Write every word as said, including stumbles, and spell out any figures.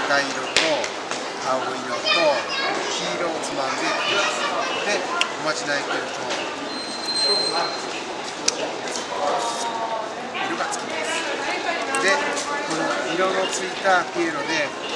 赤色と青色と黄色をつまんででおまじないけると色がつきます。でこの色のついたピエロで